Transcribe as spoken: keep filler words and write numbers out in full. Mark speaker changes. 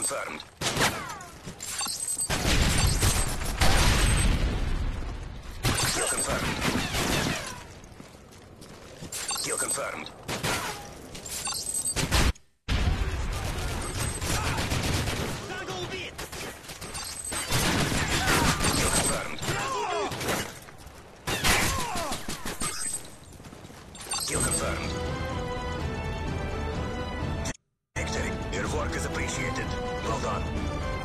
Speaker 1: confirmed. Kill confirmed. Kill confirmed. Kill confirmed. Kill confirmed. Victory. Your work is appreciated. Well done.